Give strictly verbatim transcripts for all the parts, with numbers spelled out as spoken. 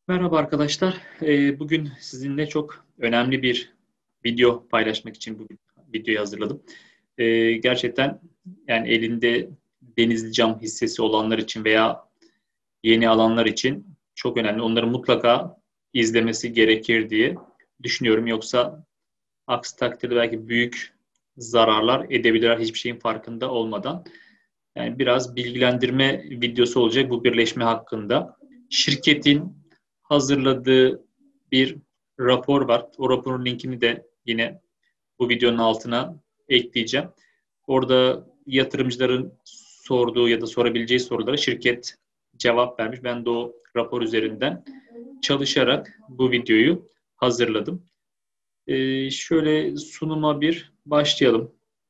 Merhaba arkadaşlar. Ee, Bugün sizinle çok önemli bir video paylaşmak için bu videoyu hazırladım. Ee, Gerçekten yani elinde denizli cam hissesi olanlar için veya yeni alanlar için çok önemli. Onları mutlaka izlemesi gerekir diye düşünüyorum. Yoksa aksi takdirde belki büyük zararlar edebilirler hiçbir şeyin farkında olmadan. Yani biraz bilgilendirme videosu olacak bu birleşme hakkında. Şirketin hazırladığı bir rapor var. O raporun linkini de yine bu videonun altına ekleyeceğim. Orada yatırımcıların sorduğu ya da sorabileceği sorulara şirket cevap vermiş. Ben de o rapor üzerinden çalışarak bu videoyu hazırladım. Ee, şöyle sunuma bir başlayalım.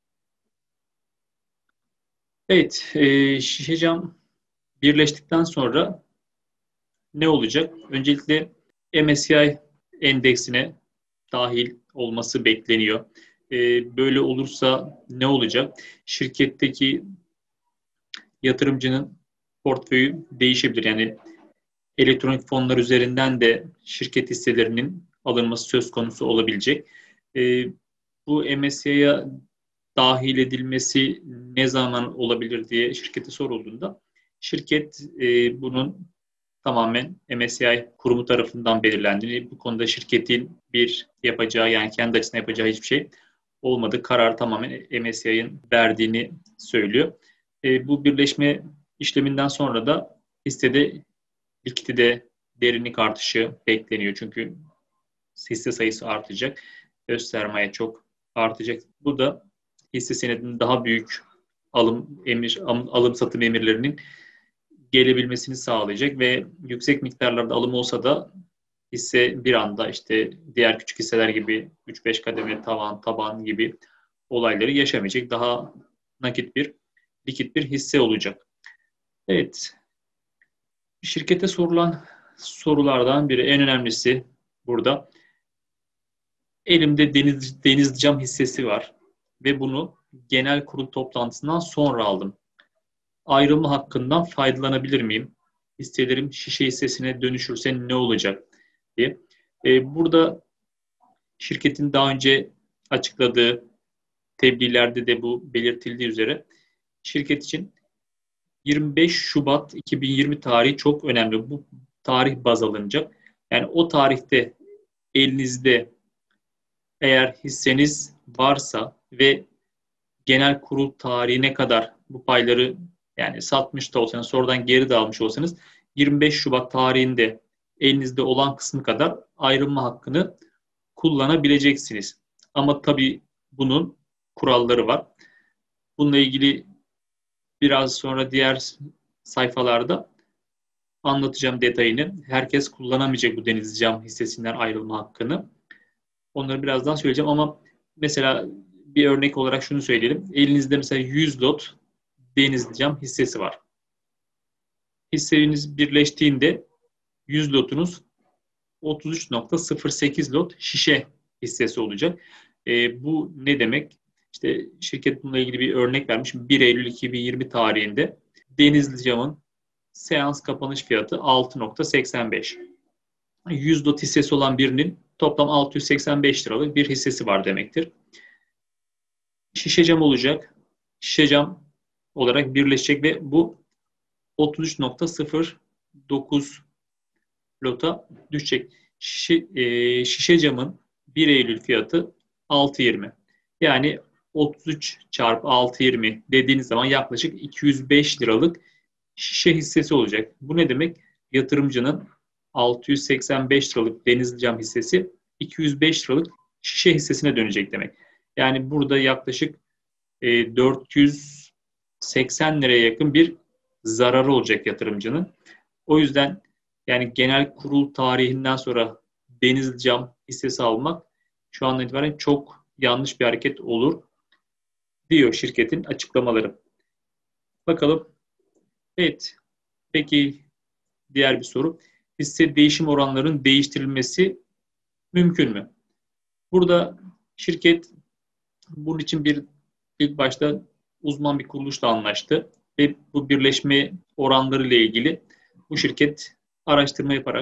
Evet, e, şişe cam birleştikten sonra ne olacak? Öncelikle M S C I endeksine dahil olması bekleniyor. Ee, böyle olursa ne olacak? Şirketteki yatırımcının portföyü değişebilir. Yani elektronik fonlar üzerinden de şirket hisselerinin alınması söz konusu olabilecek. Ee, Bu M S C I'ye dahil edilmesi ne zaman olabilir diye şirkete sorulduğunda şirket e, bunun tamamen M S C I kurumu tarafından belirlendiğini, bu konuda şirketin bir yapacağı yani kendi açısından yapacağı hiçbir şey olmadı. Karar tamamen M S C I'nin verdiğini söylüyor. E, bu birleşme işleminden sonra da hissede likidite derinlik artışı bekleniyor. Çünkü hisse sayısı artacak. Öz sermaye çok artacak. Bu da hisse senedinin daha büyük alım emir alım satım emirlerinin gelebilmesini sağlayacak ve yüksek miktarlarda alım olsa da hisse bir anda işte diğer küçük hisseler gibi üç beş kademe tavan taban gibi olayları yaşamayacak. Daha nakit bir likit bir hisse olacak. Evet, şirkete sorulan sorulardan biri en önemlisi burada. Elimde deniz, deniz cam hissesi var ve bunu genel kurul toplantısından sonra aldım. Ayrılma hakkından faydalanabilir miyim? Hisselerim şişe hissesine dönüşürse ne olacak diye. Ee, burada şirketin daha önce açıkladığı tebliğlerde de bu belirtildiği üzere şirket için yirmi beş Şubat iki bin yirmi tarihi çok önemli. Bu tarih baz alınacak. Yani o tarihte elinizde eğer hisseniz varsa ve genel kurul tarihine kadar bu payları yani satmış da olsanız sonradan geri de almış olsanız yirmi beş Şubat tarihinde elinizde olan kısmı kadar ayrılma hakkını kullanabileceksiniz. Ama tabii bunun kuralları var. Bununla ilgili biraz sonra diğer sayfalarda anlatacağım detayını. Herkes kullanamayacak bu deniz cam hissesinden ayrılma hakkını. Onları birazdan söyleyeceğim ama mesela bir örnek olarak şunu söyleyelim. Elinizde mesela yüz lot denizli cam hissesi var. Hisseniz birleştiğinde yüz lotunuz otuz üç nokta sıfır sekiz lot şişe hissesi olacak. E, bu ne demek? İşte şirket bununla ilgili bir örnek vermiş. bir Eylül iki bin yirmi tarihinde denizli camın seans kapanış fiyatı altı nokta seksen beş. yüz lot hissesi olan birinin toplam altı yüz seksen beş liralık bir hissesi var demektir. Şişe cam olacak. Şişe cam olarak birleşecek ve bu otuz üç nokta sıfır dokuz lota düşecek. Şişe, e, şişe camın bir Eylül fiyatı altı yirmi. Yani otuz üç çarpı altı yirmi dediğiniz zaman yaklaşık iki yüz beş liralık şişe hissesi olacak. Bu ne demek? Yatırımcının altı yüz seksen beş liralık denizli cam hissesi iki yüz beş liralık şişe hissesine dönecek demek. Yani burada yaklaşık e, dört yüz seksen liraya yakın bir zararı olacak yatırımcının. O yüzden yani genel kurul tarihinden sonra deniz cam hissesi almak şu andan itibaren çok yanlış bir hareket olur diyor şirketin açıklamaları. Bakalım. Evet. Peki diğer bir soru. Hisse değişim oranlarının değiştirilmesi mümkün mü? Burada şirket bunun için bir ilk başta uzman bir kuruluşla anlaştı ve bu birleşme oranları ile ilgili bu şirket araştırma yaparak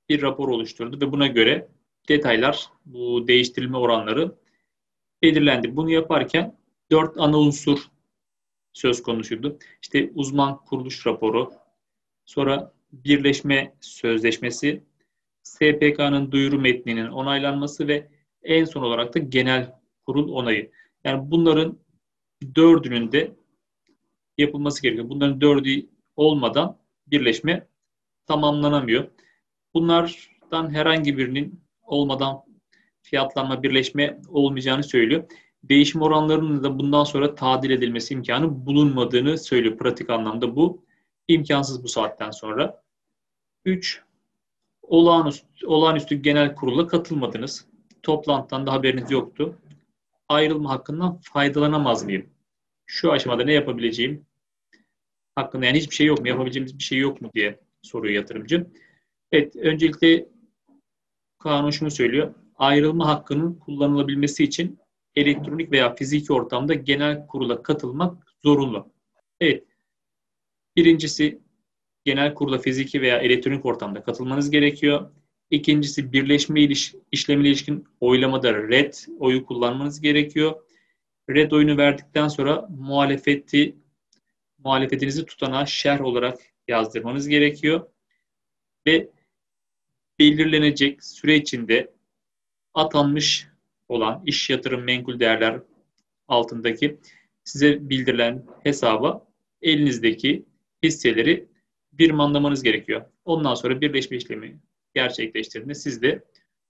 bir rapor oluşturdu ve buna göre detaylar, bu değiştirilme oranları belirlendi. Bunu yaparken dört ana unsur söz konusuydu. İşte uzman kuruluş raporu, sonra birleşme sözleşmesi, S P K'nın duyuru metninin onaylanması ve en son olarak da genel kurul onayı. Yani bunların dördünün de yapılması gerekiyor. Bunların dördü olmadan birleşme tamamlanamıyor. Bunlardan herhangi birinin olmadan fiyatlanma, birleşme olmayacağını söylüyor. Değişim oranlarının da bundan sonra tadil edilmesi imkanı bulunmadığını söylüyor. Pratik anlamda bu imkansız bu saatten sonra. üç. Olağanüstü, olağanüstü genel kurula katılmadınız. Toplantıdan da haberiniz yoktu. Ayrılma hakkından faydalanamaz mıyım? Şu aşamada ne yapabileceğim hakkında, yani hiçbir şey yok mu? Yapabileceğimiz bir şey yok mu diye soruyor yatırımcı. Evet, öncelikle kanun şunu söylüyor. Ayrılma hakkının kullanılabilmesi için elektronik veya fiziki ortamda genel kurula katılmak zorunlu. Evet, birincisi genel kurula fiziki veya elektronik ortamda katılmanız gerekiyor. İkincisi birleşme iliş, işlemine ilişkin oylamada red oyu kullanmanız gerekiyor. Red oyunu verdikten sonra muhalefeti muhalefetinizi tutanağa şerh olarak yazdırmanız gerekiyor. Ve belirlenecek süre içinde atanmış olan iş yatırım menkul değerler altındaki size bildirilen hesaba elinizdeki hisseleri birmanlamanız gerekiyor. Ondan sonra birleşme işlemi gerçekleştirdiğinde siz de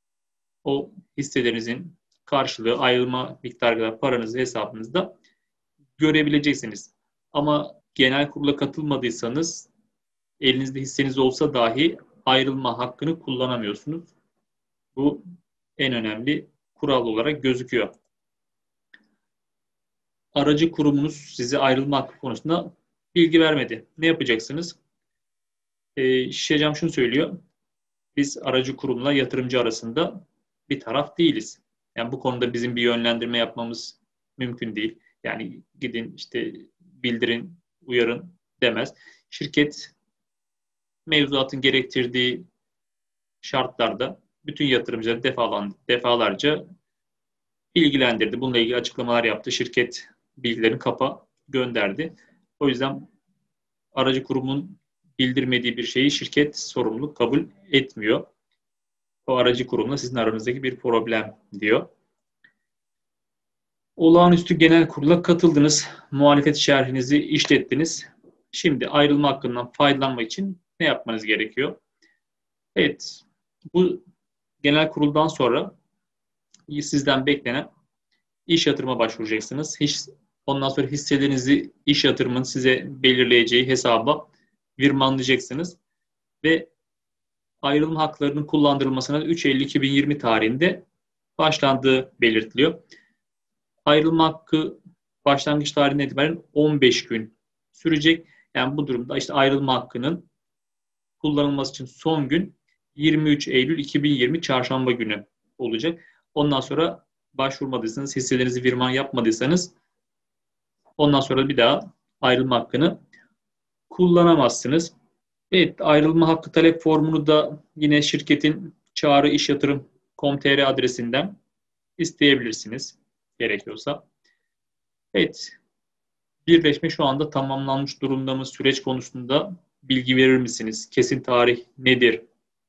o hisselerinizin karşılığı ayrılma miktarı kadar paranızı hesabınızda görebileceksiniz. Ama genel kurula katılmadıysanız elinizde hisseniz olsa dahi ayrılma hakkını kullanamıyorsunuz. Bu en önemli kural olarak gözüküyor. Aracı kurumunuz size ayrılma hakkı konusunda bilgi vermedi. Ne yapacaksınız? Ee, Şişecam şunu söylüyor. Biz aracı kurumla yatırımcı arasında bir taraf değiliz. Yani bu konuda bizim bir yönlendirme yapmamız mümkün değil. Yani gidin işte bildirin, uyarın demez. Şirket mevzuatın gerektirdiği şartlarda bütün yatırımcıları defalarca bilgilendirdi. Bununla ilgili açıklamalar yaptı. Şirket bilgilerini kapa gönderdi. O yüzden aracı kurumun bildirmediği bir şeyi şirket sorumluluk kabul etmiyor. O aracı kurumla sizin aranızdaki bir problem diyor. Olağanüstü genel kurula katıldınız. Muhalefet şerhinizi işlettiniz. Şimdi ayrılma hakkından faydalanmak için ne yapmanız gerekiyor? Evet, bu genel kuruldan sonra sizden beklenen iş yatırıma başvuracaksınız. Hiç, ondan sonra hisselerinizi iş yatırımın size belirleyeceği hesaba virmanlayacaksınız. Ve ayrılma haklarının kullandırılmasına üç Eylül iki bin yirmi tarihinde başlandığı belirtiliyor. Ayrılma hakkı başlangıç tarihinden itibaren on beş gün sürecek. Yani bu durumda işte ayrılma hakkının kullanılması için son gün yirmi üç Eylül iki bin yirmi çarşamba günü olacak. Ondan sonra başvurmadıysanız, hisselerinizi virman yapmadıysanız ondan sonra bir daha ayrılma hakkını kullanamazsınız. Evet, ayrılma hakkı talep formunu da yine şirketin çağrı iş yatırım nokta com nokta tr adresinden isteyebilirsiniz gerekiyorsa. Evet, birleşme şu anda tamamlanmış durumda mı? Süreç konusunda bilgi verir misiniz? Kesin tarih nedir?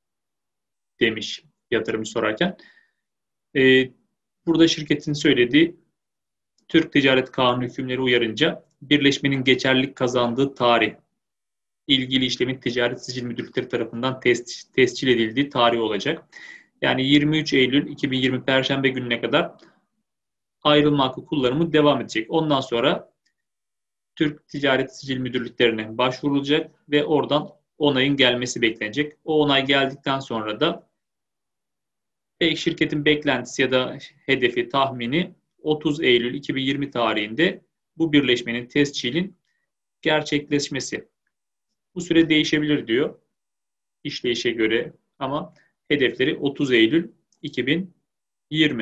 Demiş yatırımcı sorarken. Ee, burada şirketin söylediği Türk Ticaret Kanunu hükümleri uyarınca birleşmenin geçerlilik kazandığı tarih, ilgili işlemin ticaret sicil müdürlükleri tarafından tes, tescil edildiği tarih olacak. Yani yirmi üç Eylül iki bin yirmi Perşembe gününe kadar ayrılma hakkı kullanımı devam edecek. Ondan sonra Türk Ticaret Sicil Müdürlüklerine başvurulacak ve oradan onayın gelmesi beklenecek. O onay geldikten sonra da şirketin beklentisi ya da hedefi, tahmini otuz Eylül iki bin yirmi tarihinde bu birleşmenin tescilin gerçekleşmesi. Bu süre değişebilir diyor işleyişe göre ama hedefleri otuz Eylül iki bin yirmi.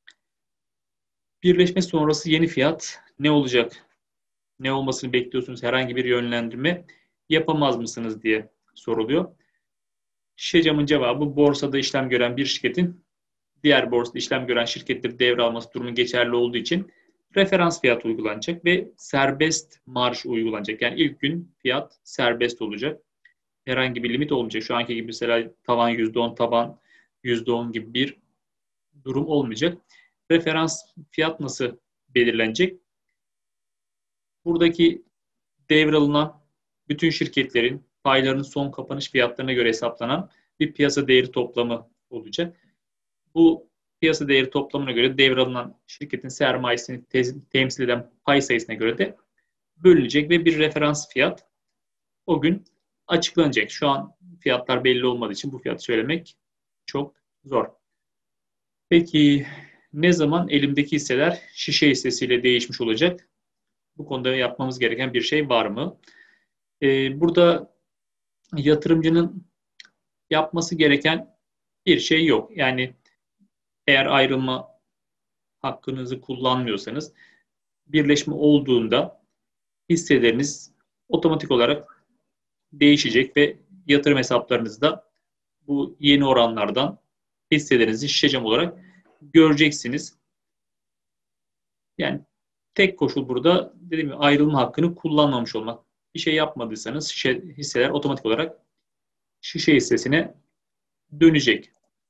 Birleşme sonrası yeni fiyat ne olacak? Ne olmasını bekliyorsunuz? Herhangi bir yönlendirme yapamaz mısınız diye soruluyor. Şişe camın cevabı borsada işlem gören bir şirketin diğer borsada işlem gören şirketleri devralması durumu geçerli olduğu için referans fiyat uygulanacak ve serbest marj uygulanacak. Yani ilk gün fiyat serbest olacak. Herhangi bir limit olmayacak. Şu anki gibi mesela tavan yüzde on, taban yüzde on gibi bir durum olmayacak. Referans fiyat nasıl belirlenecek? Buradaki devralınan bütün şirketlerin paylarının son kapanış fiyatlarına göre hesaplanan bir piyasa değeri toplamı olacak. Bu piyasa değeri toplamına göre devralınan şirketin sermayesini te- temsil eden pay sayısına göre de bölünecek ve bir referans fiyat o gün açıklanacak. Şu an fiyatlar belli olmadığı için bu fiyatı söylemek çok zor. Peki ne zaman elimdeki hisseler şişe hissesiyle değişmiş olacak? Bu konuda yapmamız gereken bir şey var mı? Ee, burada yatırımcının yapması gereken bir şey yok. Yani eğer ayrılma hakkınızı kullanmıyorsanız birleşme olduğunda hisseleriniz otomatik olarak değişecek ve yatırım hesaplarınızda bu yeni oranlardan hisselerinizi şişecam olarak göreceksiniz. Yani tek koşul burada dediğim gibi ayrılma hakkını kullanmamış olmak. Bir şey yapmadıysanız şişe, hisseler otomatik olarak şişe hissesine dönecek.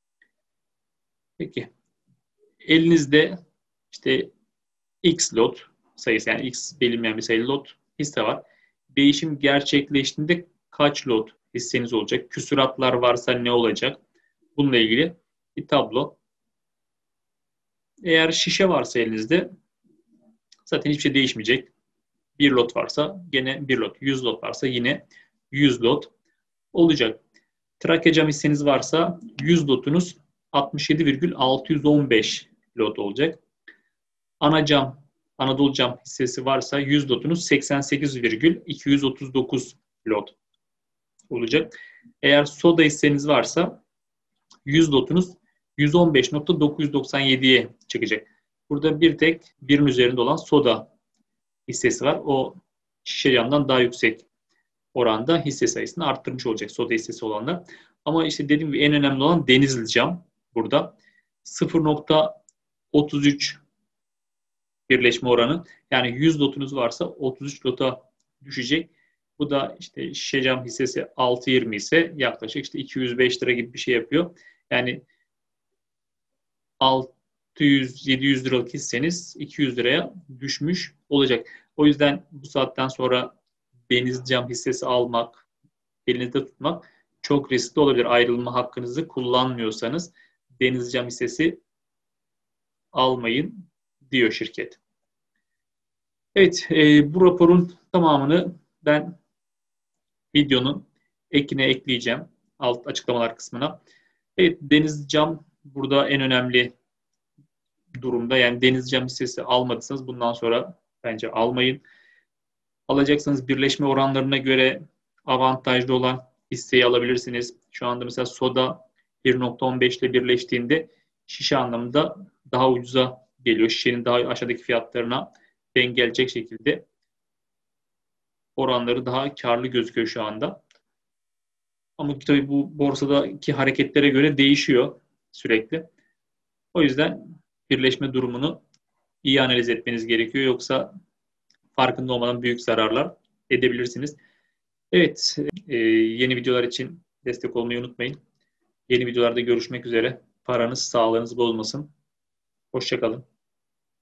Peki elinizde işte X lot sayısı yani X bilinmeyen bir sayılı lot hisse var. Değişim gerçekleştiğinde kaç lot hisseniz olacak? Küsuratlar varsa ne olacak? Bununla ilgili bir tablo. Eğer şişe varsa elinizde zaten hiçbir şey değişmeyecek. Bir lot varsa gene bir lot. yüz lot varsa yine yüz lot olacak. Trakya cam hisseniz varsa yüz lotunuz altmış yedi virgül altı yüz on beş lot olacak. Ana cam, Anadolu cam hissesi varsa yüz lotunuz seksen sekiz virgül iki yüz otuz dokuz lot olacak. Eğer soda hisseniz varsa yüz lotunuz yüz on beş virgül dokuz yüz doksan yediye çıkacak. Burada bir tek birin üzerinde olan soda hissesi var. O şişe camdan daha yüksek oranda hisse sayısını arttırmış olacak soda hissesi olanlar. Ama işte dediğim gibi en önemli olan Denizli cam burada sıfır virgül otuz üç birleşme oranı. Yani yüz lotunuz varsa otuz üç lota düşecek. Bu da işte şişe cam hissesi altı yirmi ise yaklaşık işte iki yüz beş lira gibi bir şey yapıyor. Yani altı yüz yedi yüz liralık hisseniz iki yüz liraya düşmüş olacak. O yüzden bu saatten sonra deniz cam hissesi almak, elinizde tutmak çok riskli olabilir. Ayrılma hakkınızı kullanmıyorsanız deniz cam hissesi almayın diyor şirket. Evet, e, bu raporun tamamını ben videonun ekine ekleyeceğim. Alt açıklamalar kısmına. Evet, deniz cam burada en önemli durumda. Yani deniz cam hissesi almadıysanız bundan sonra bence almayın. Alacaksanız birleşme oranlarına göre avantajlı olan hisseyi alabilirsiniz. Şu anda mesela soda bir virgül on beş ile birleştiğinde şişe anlamında daha ucuza geliyor. Şişenin daha aşağıdaki fiyatlarına denk gelecek şekilde oranları daha karlı gözüküyor şu anda. Ama tabii bu borsadaki hareketlere göre değişiyor sürekli. O yüzden birleşme durumunu iyi analiz etmeniz gerekiyor. Yoksa farkında olmadan büyük zararlar edebilirsiniz. Evet, e, yeni videolar için destek olmayı unutmayın. Yeni videolarda görüşmek üzere. Paranız, sağlığınız bozmasın. Hoşça kalın.